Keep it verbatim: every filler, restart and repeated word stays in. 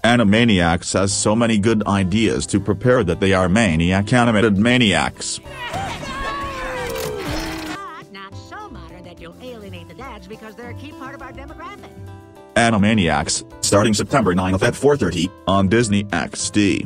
Animaniacs has so many good ideas to prepare that they are maniac animated maniacs. But not so modern that you'll alienate the dads because they're a key part of our demographic. Animaniacs, starting September ninth at four thirty, on Disney X D.